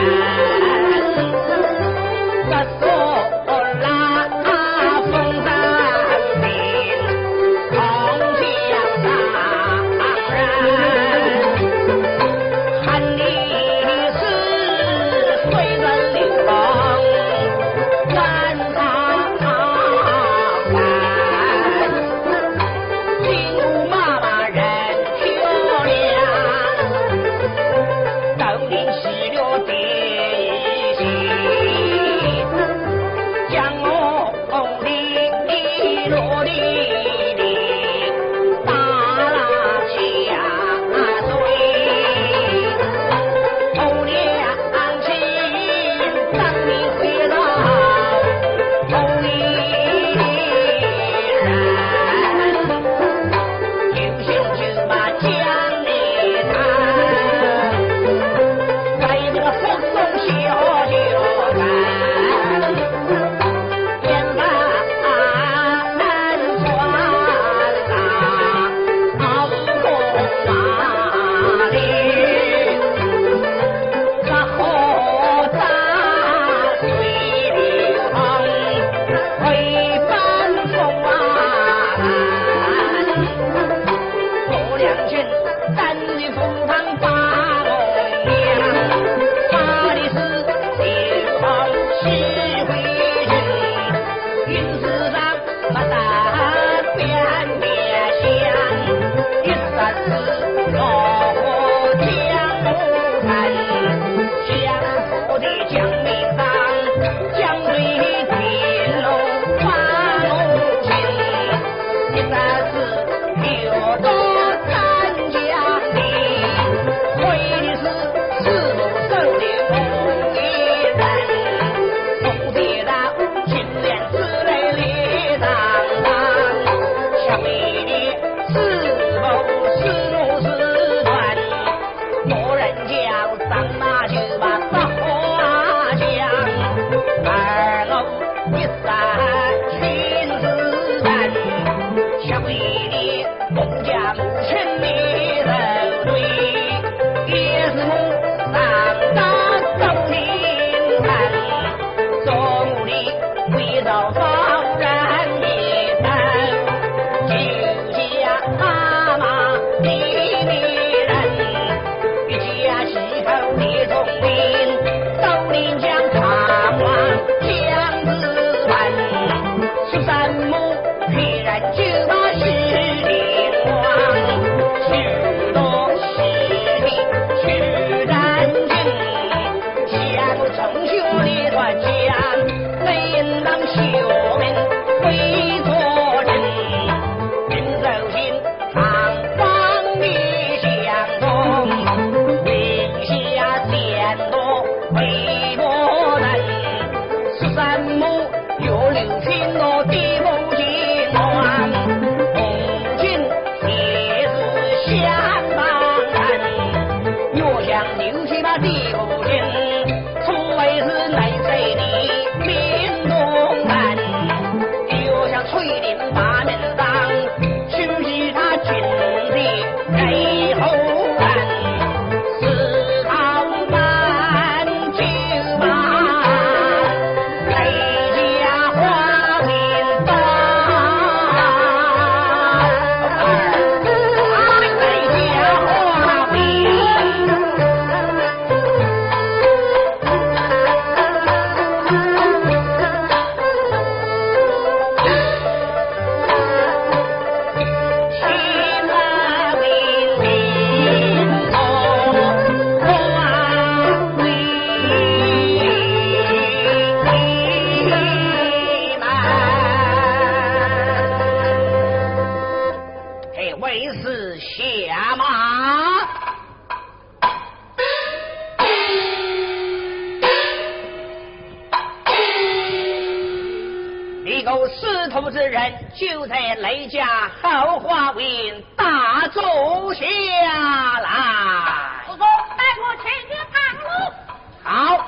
就在雷家豪华win大走下来。 不错，带我前去看路。 好。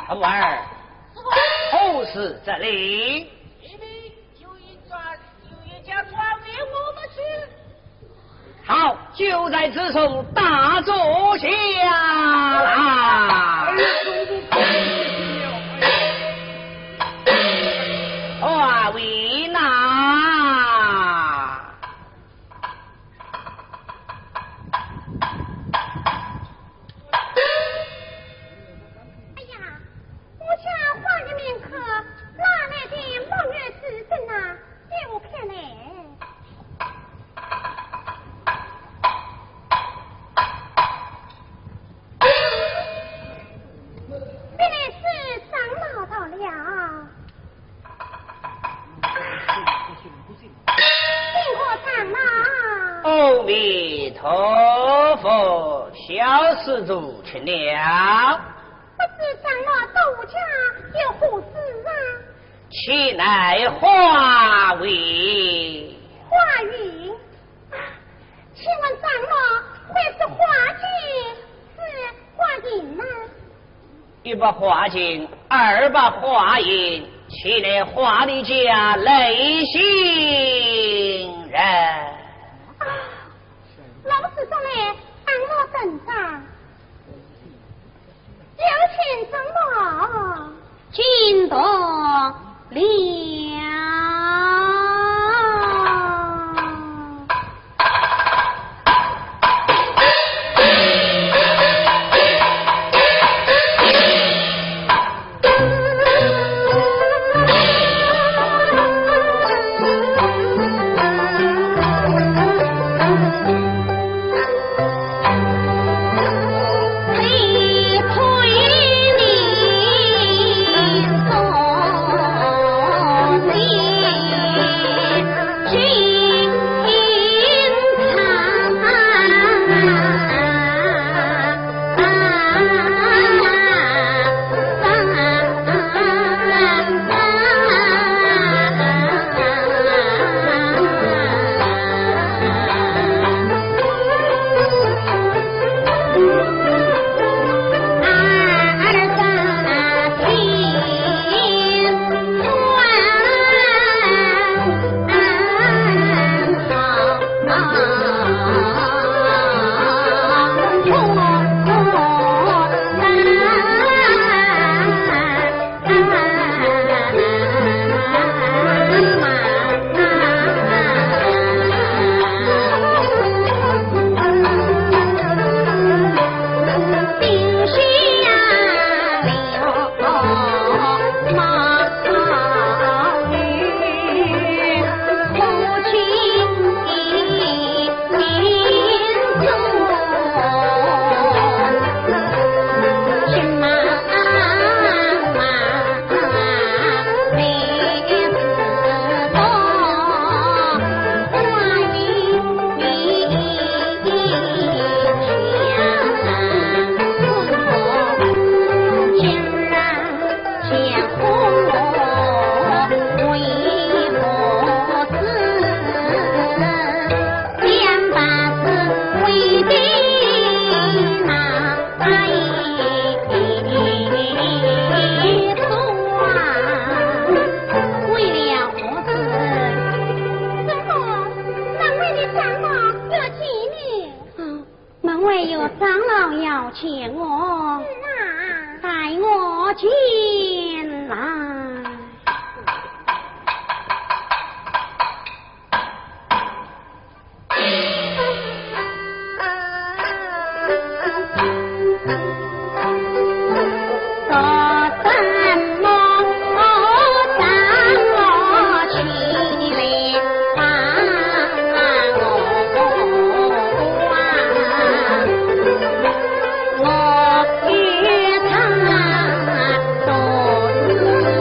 徒儿，何事这里？ 因为有一家传给我们去。 好，就在此处大坐下来。话为那哎呀，我家花的面客哪来的梦月之身啊？给我看来。原来是长老到了。辛苦长老。 阿弥陀佛，小施主请了。 不知长老到我家有何事啊？ 岂乃化为？ 花云，请问长老会是花镜是花影吗？ 一把花镜，二把花影，岂乃花的家内行人？ 老子上来长老身上，有请长老。 进得了。 请我带我进来。 我与他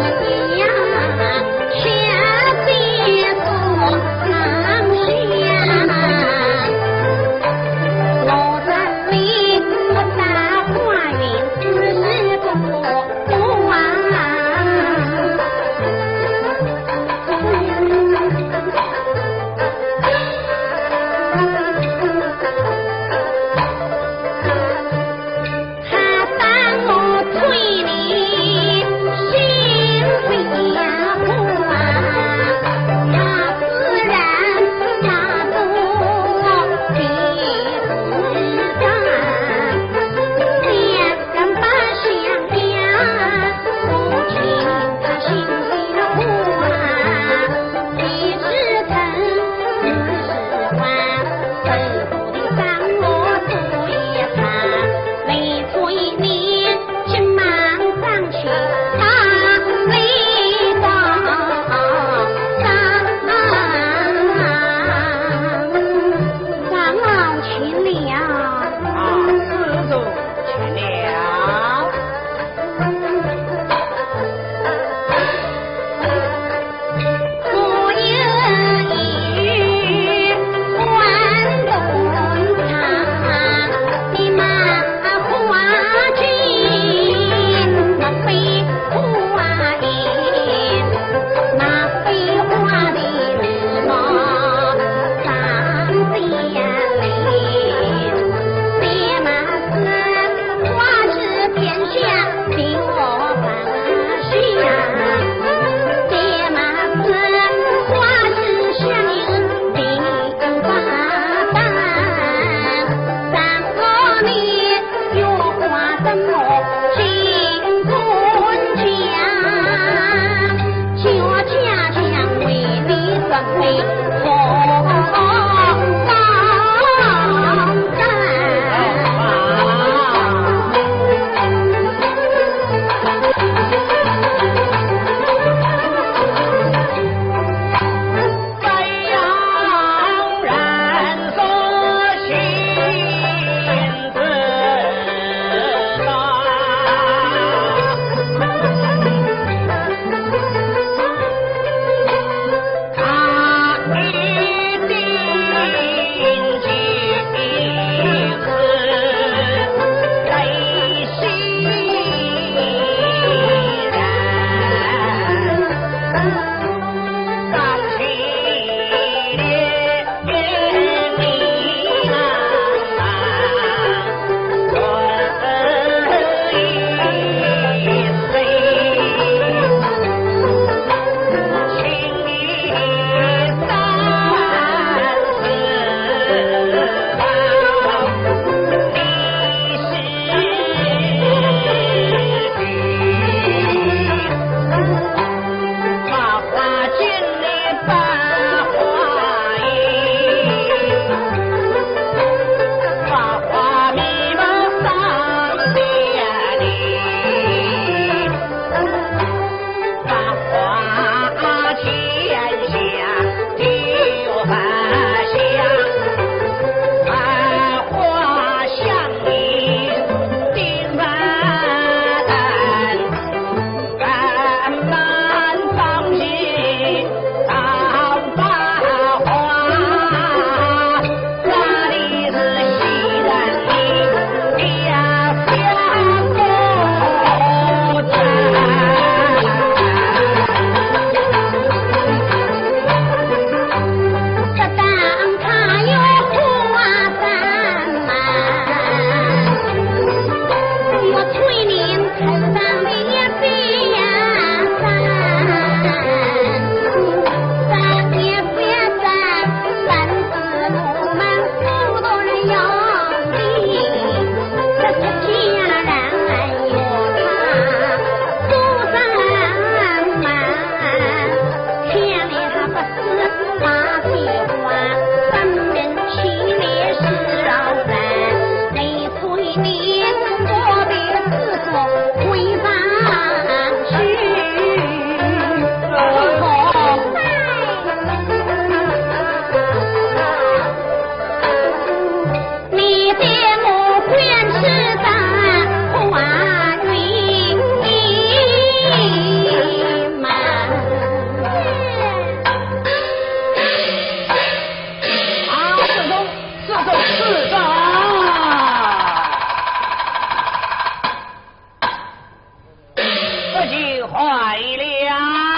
就坏了。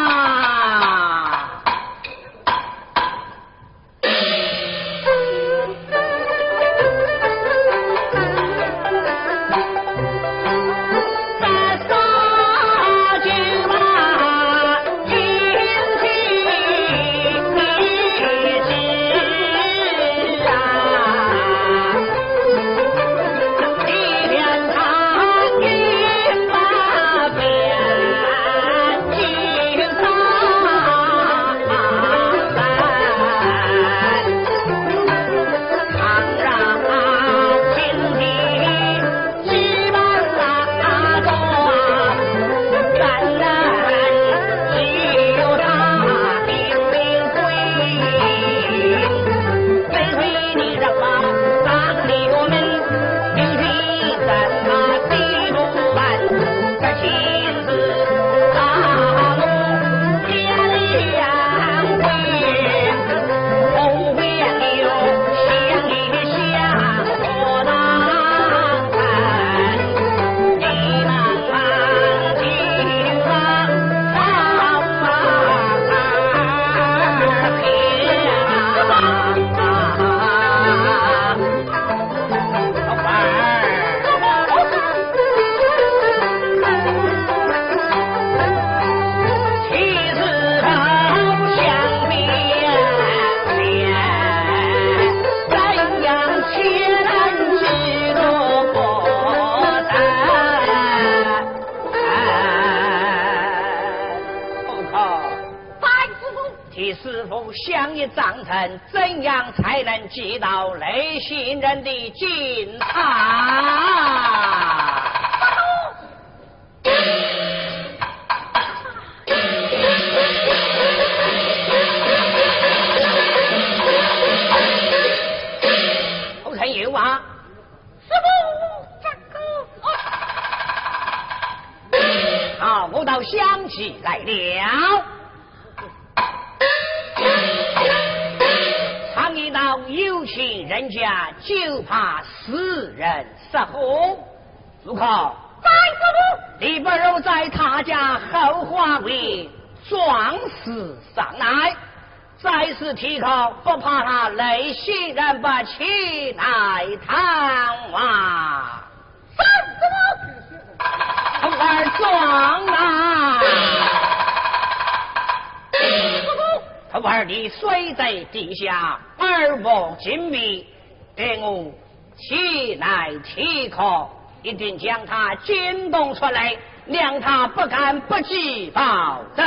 怎样才能击倒雷信人的金塔？后臣有话。 师傅，这个好，我倒想起来了。有情人家就怕死人失火，如可在师傅， 你不如在他家后花园装死上来，再次提高，不怕他雷信人不起来探望。 是师傅，童儿装啊！童儿你睡在地下，耳目紧闭，给我起来提口，一定将他惊动出来，让他不敢不计报责。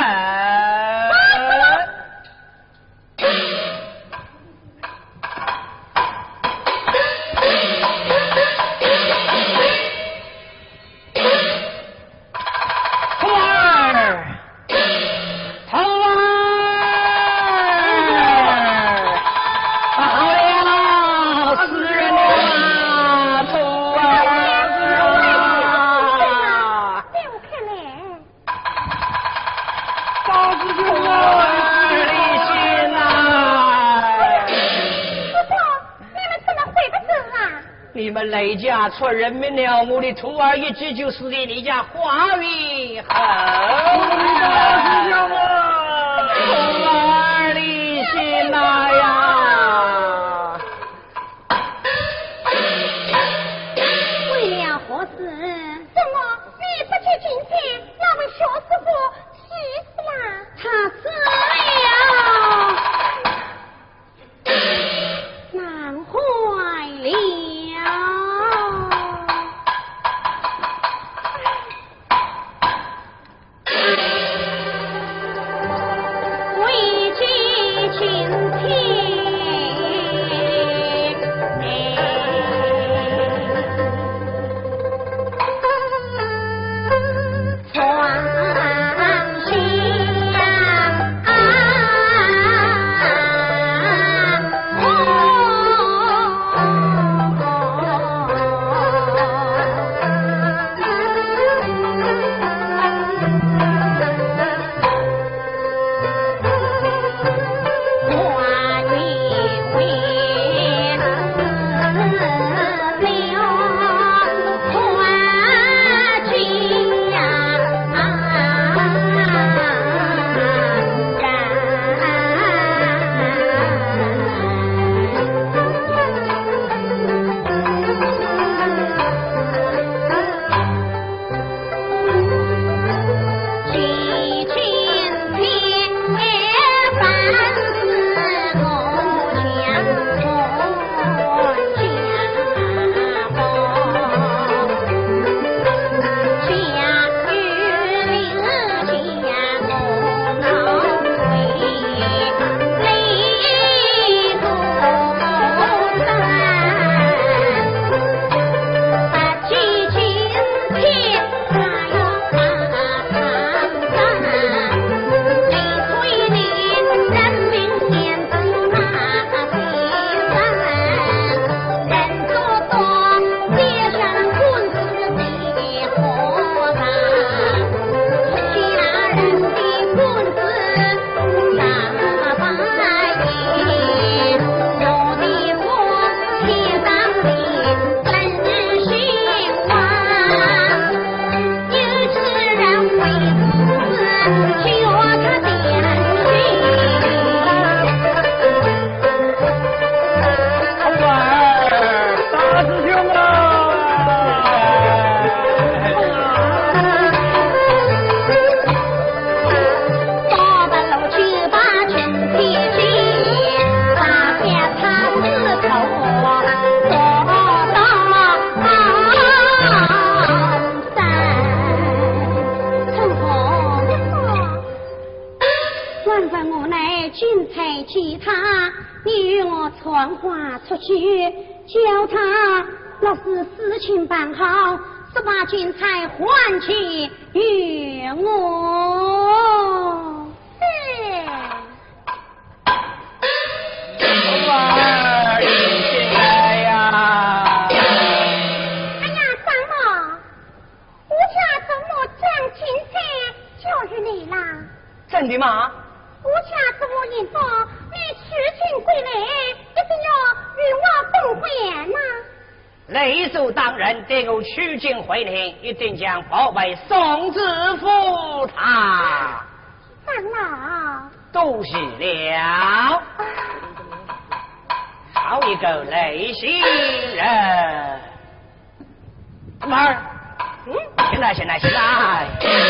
你们雷家出人命了，我的徒儿一直就死在你家花园后。徒儿离心来呀！ 为了何事？怎么你不去进前，那位小师傅去死了？ 他死了，难坏了。 传话出去，叫他若是事情办好，十八军才还去与我。 是。 儿你进来呀！ 哎呀，张某，我家周某将青菜交与你了。 真的吗？ 我家周某应说你娶亲归来，一定要与我动婚呐。 雷州当人对我取经回庭，一定将宝贝送至府他。 长老， 都是了，好一个雷星人。妹儿，进来，进来，进来，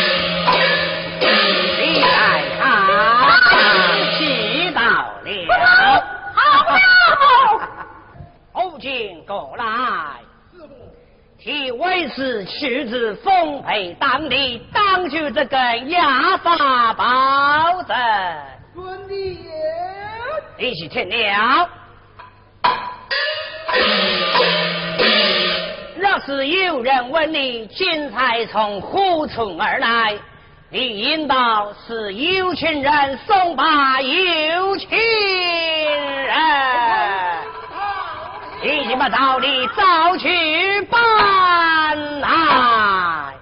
你来看，祈到了。 好了。 后进过来，替为师取自丰沛当地当局这根压法保证。 遵旨。 一起听了。若是有人问你今才从何处而来，你应道是有情人送把有情人。已经把道理早去办来。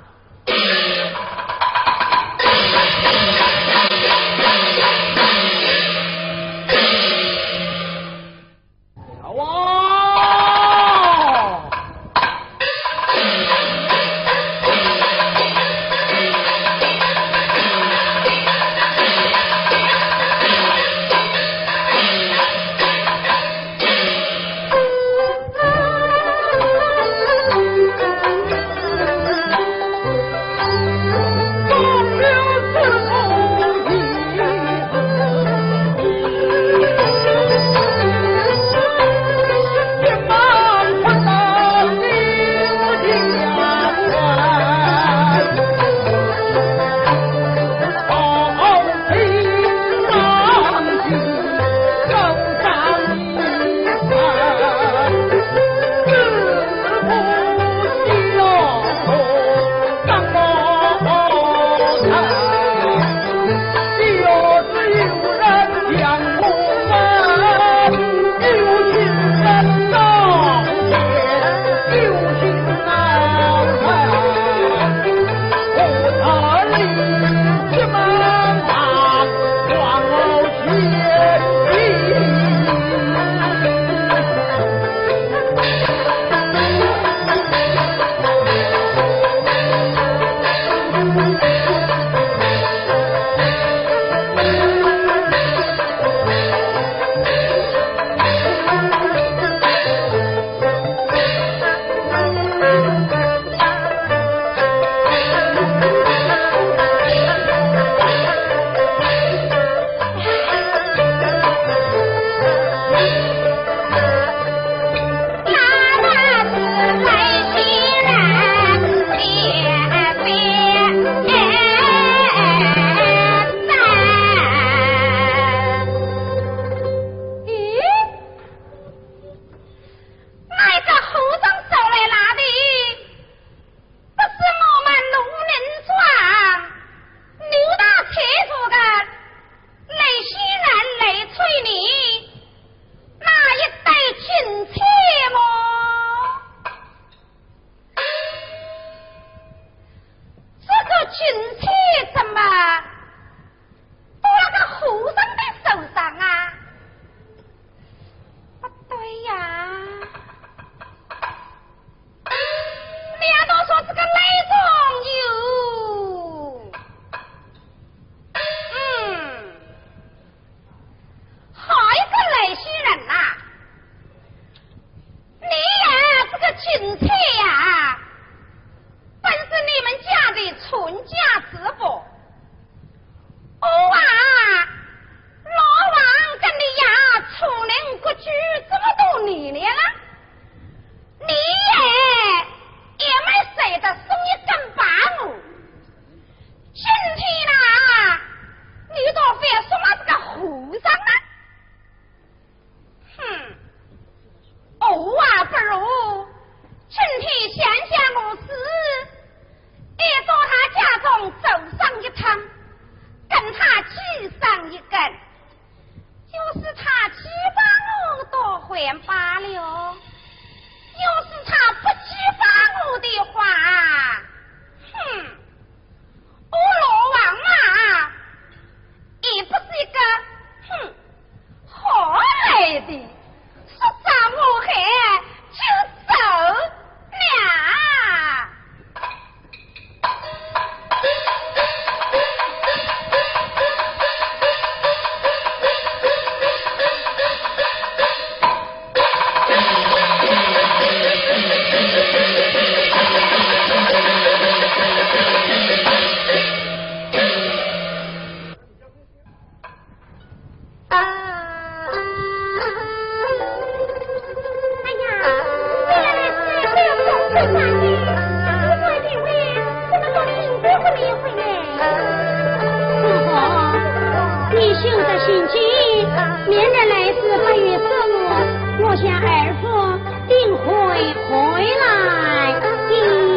心急，免得来时不遇失误。我想儿夫定会回来的。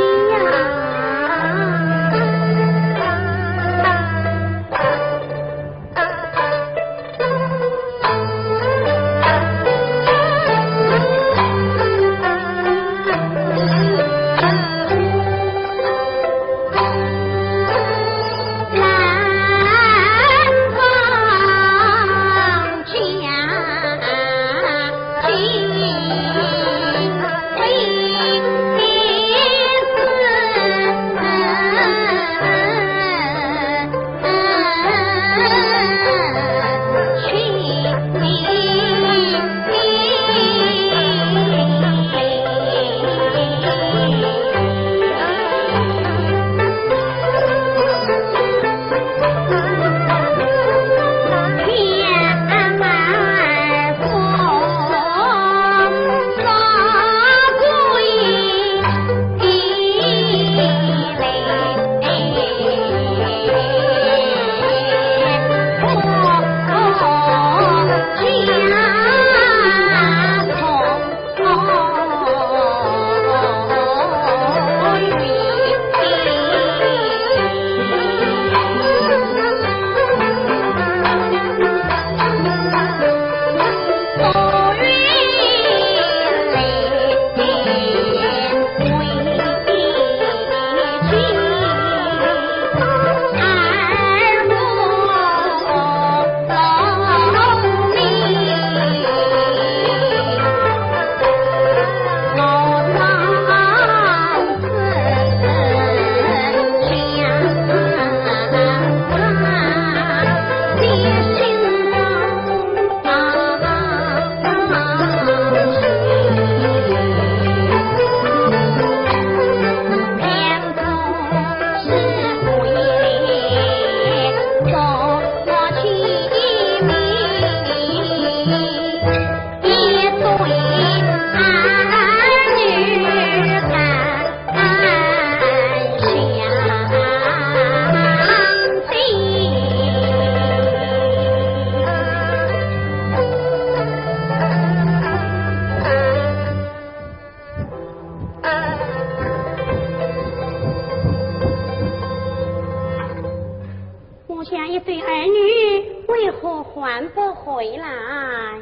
还不回来？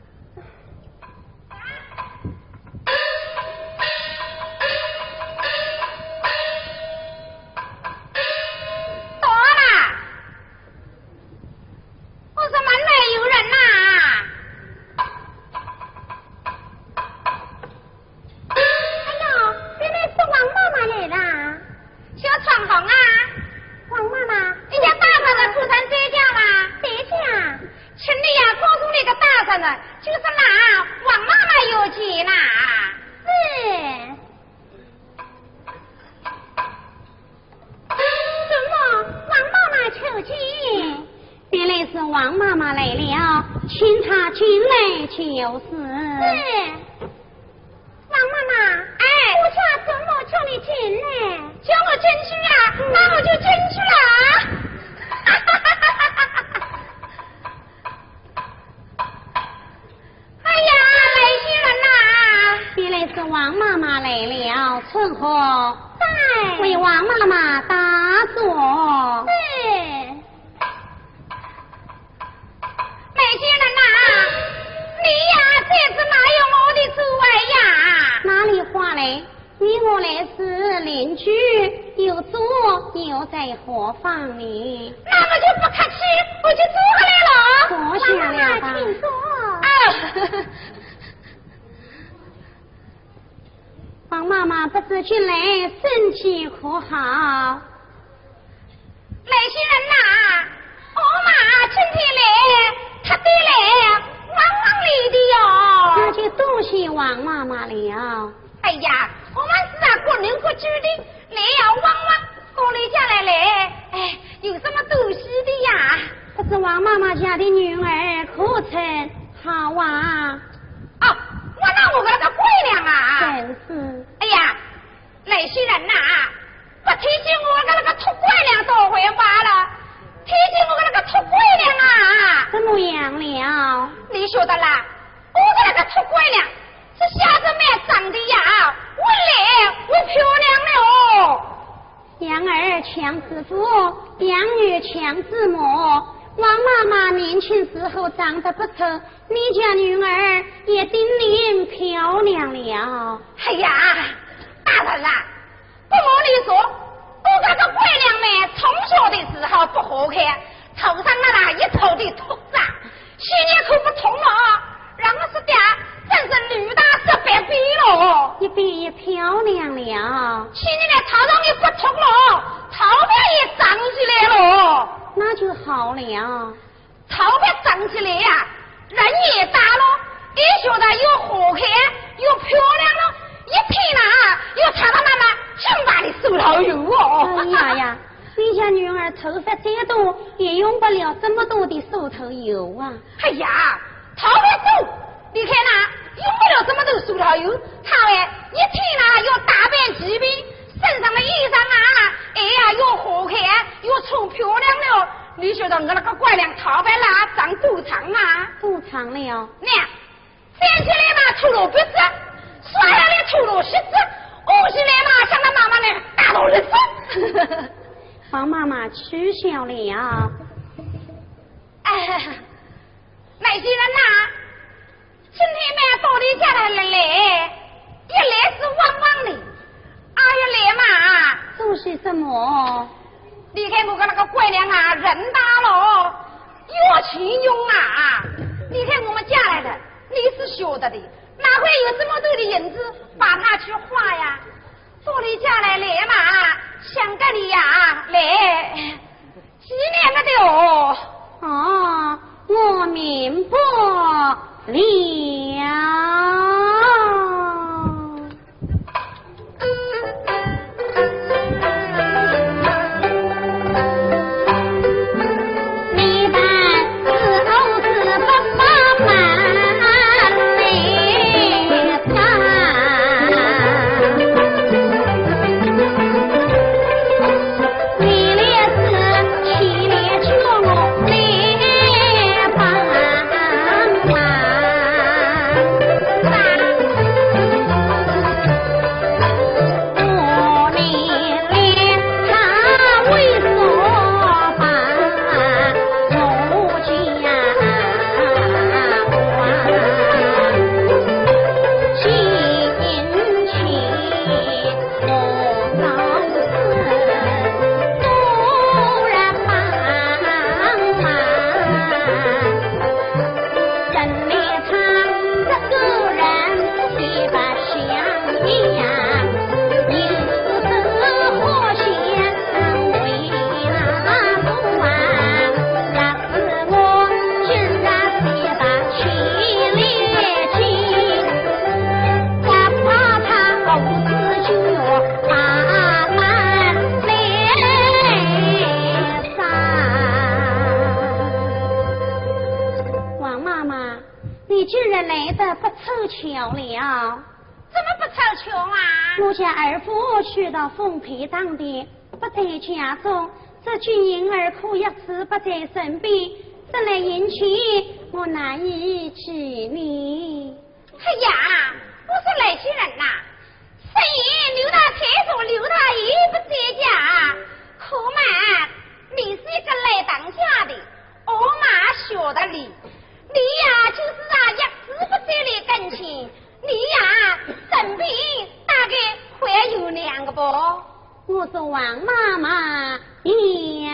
多了，我说门内有人呐！哎呦，原来是王妈妈来了，小闯红啊！王妈妈，你家大婶子出城接驾吗？接驾。城里呀，告诉那个大婶子，就是拿王妈妈有钱呐。是。怎么，王妈妈求钱？ 原来是王妈妈来了，请她进来就是。 是。王妈妈，哎，我家怎么叫你进来？叫我进去啊，那我就进去了。哎呀，来新人呐！ 原来是王妈妈来了，春和在为王妈妈打坐。 是。来新人呐，你呀，这次哪有我的滋味呀？ 哪里话嘞？你我来是邻居，有坐有在何方呢？ 那我就不客气，我就坐下来了。 坐下了吧。 请坐。 王妈妈不知近来身体可好？ 来新人呐，我妈春天来，她得来汪汪里的哟。 那就多谢王妈妈了。 哎呀，我们是啊，各人各居的，来呀汪汪，过来家来，哎，有什么东西的呀？ 不知王妈妈家的女儿可称好啊？ 哦，我那我个那个贵娘啊。 真是。 哎呀，来新人呐，不提醒我个那个土贵娘多回话了，提醒我个那个土贵娘啊。 强子父，养女强子母。王妈妈年轻时候长得不错，你家女儿也丁年漂亮了。 哎呀，大人啊，不瞒你说，我这个桂娘们从小的时候不好看，头上那一头的秃子，心也可不通了，让我是的真是女大100倍了。 一变也漂亮了， 心里的头上也不秃了，头发也长起来了。 那就好了。 头发长起来呀，人也大了，也晓得又好看又漂亮了，一天呐又擦到那么金巴的手头油哦。 哎呀呀，你家女儿头发再多，也用不了这么多的手头油啊。 哎呀，头发多，你看呐，用不了这么多手头油，她哎一天呐要打扮几遍，身上的衣裳啊，哎呀又好看又穿漂亮了。你晓得我那个怪娘头发啦长多长啊？ 多长了？ 娘，站起来嘛秃噜鼻子，刷下来秃噜膝子，卧起来嘛像那妈妈呢大肚子。 王妈妈取笑了。 哎，那些人呐，今天嘛到你家来来，一来是汪汪的，一来嘛做些什么？ 你看我跟那个怪娘啊，人大了，有钱用啊！你看我们家来的，你是晓得的，哪会有这么多的银子把它去花呀？到你家来嘛，想跟你呀来几年了的哦。 哦，我明白了。我家儿夫去到奉陪当地，不在家中，这军营儿哭一次不在身边，这来引起我难以举例。 哎呀，我是来些人呐，深夜刘大太守刘大爷不在家，可嘛你是一个来当家的，我嘛晓得你呀就是一直不在你跟前，你呀身边大概会有2个不？ 我说王妈妈呀。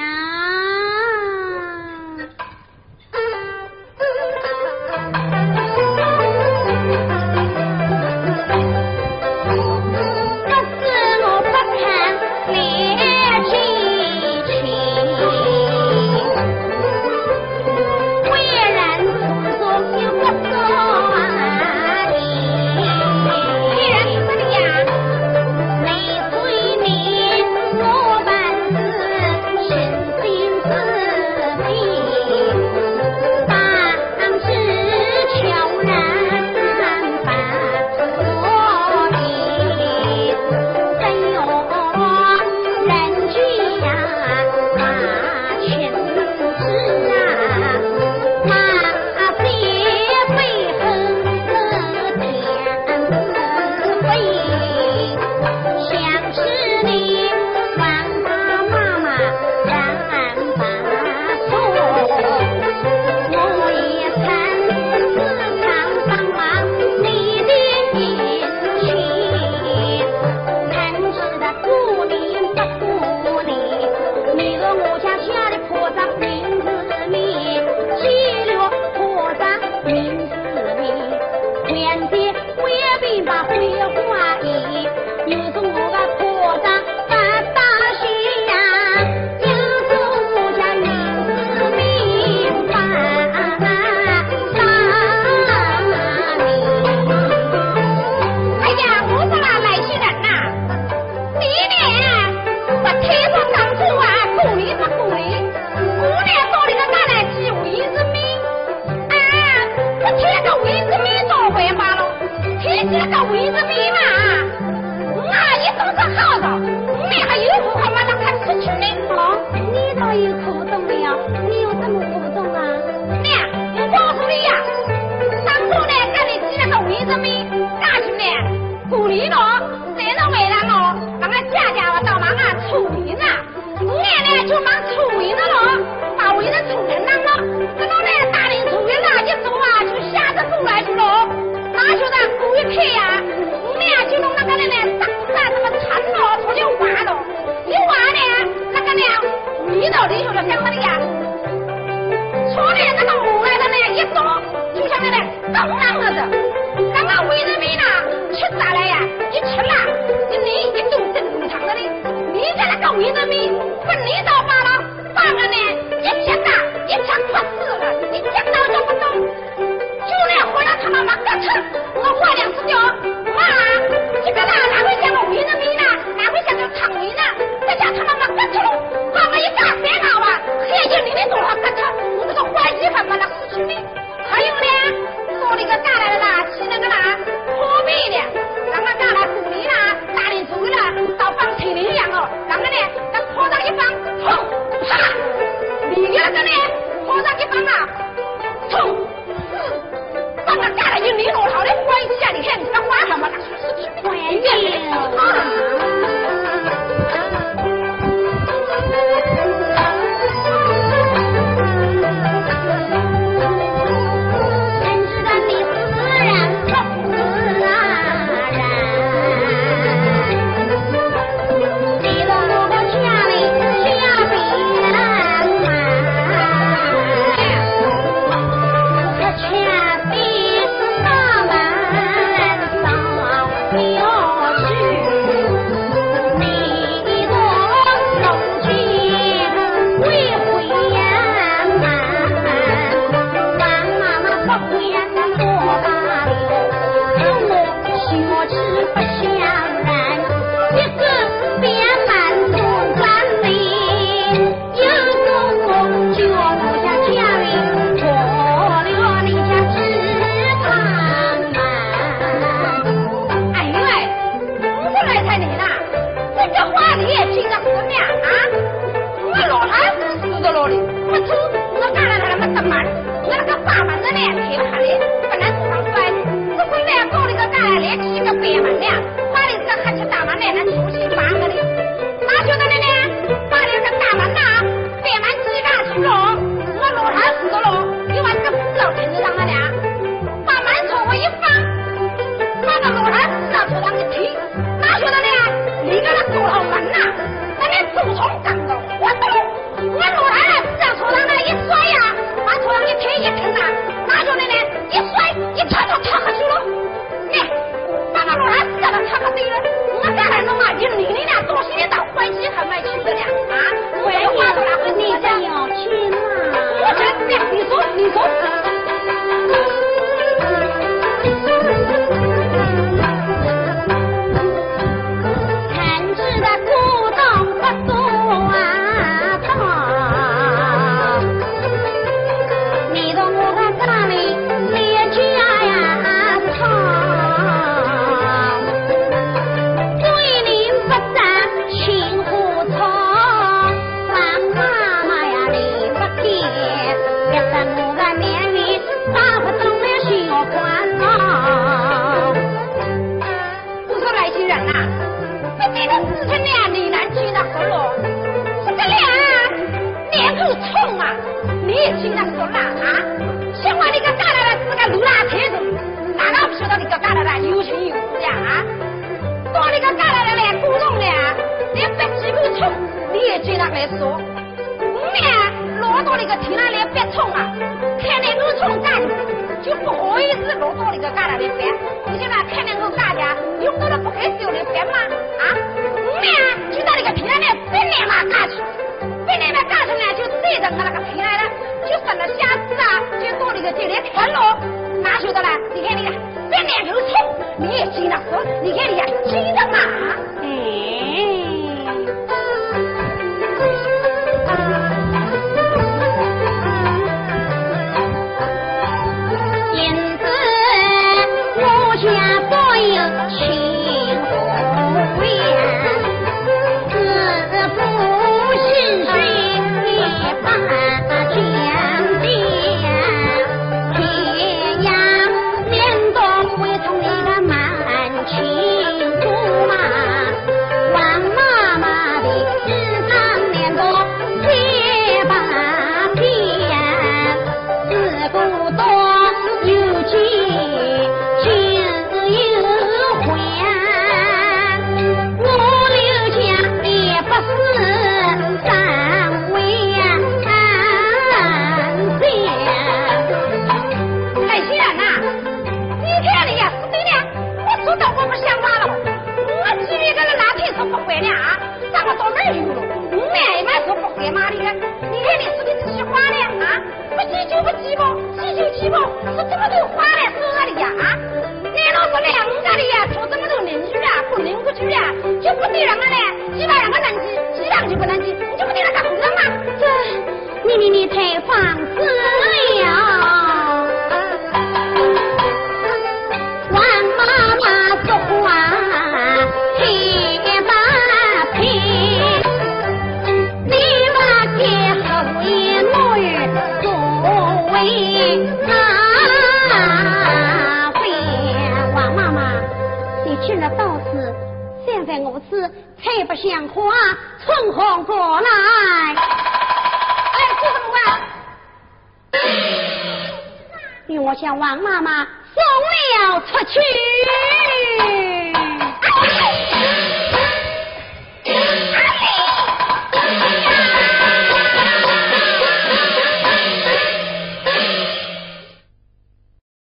我就忙出云了咯，把为人出人难了。这老呢大人出云了，一走啊就下着路来去咯。哪晓得过一天呀，我俩就弄那个人呢，长在这么长咯，出去玩咯。一玩呢，那个呢，味道里头了干嘛的呀？出来那个木来的呢，一走就像那个刚啷了的。刚刚为人民呐，吃下来呀，一吃啦，一顿正中肠的哩。你在那个为人民，本领倒罢了，半个呢一讲啊，一讲不死了，一讲到就不懂。就那回来他妈妈干吃，我换两次脚，妈，这个哪会像个为人民呢？哪会像个厂里呢？再讲他妈妈干吃了，把我一大别搞啊，黑就你的多少干吃，我这个坏鸡饭把它死去的。还有呢，做那个干来的啦，吃那个啦，破壁的，让他干了鼓励啦，大人走了，到放腿里一样哦，然后呢，那坡上一放，砰，啪，里面那个呢，坡上一放啊，砰，放个干了一里落头的关系啊，你看你那花什么的，关键啊。 你看你是不是去花了啊？不急就不急不，急就急不，是这么多花来说的呀啊！你老是两个的呀，做这么多邻居啊，不邻不居啊，就不对人了呢，几百人个能急，几两就不能急，你就不对人家胡人嘛？ 这，你太放肆了。王妈妈说话听吧听，你把给后一女作为哪位？王妈妈，你去了道士，现在我是菜不像花，春红过来。 哎，做什么啊？ 与我向王妈妈送了出去。